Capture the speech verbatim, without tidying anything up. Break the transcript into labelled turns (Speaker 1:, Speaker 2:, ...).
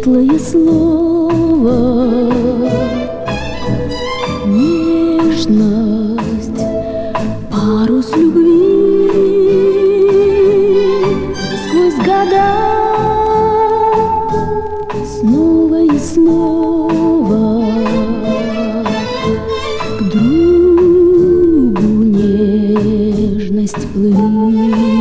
Speaker 1: светлое слово, нежность, парус любви сквозь года, снова и снова к другу нежность плыть.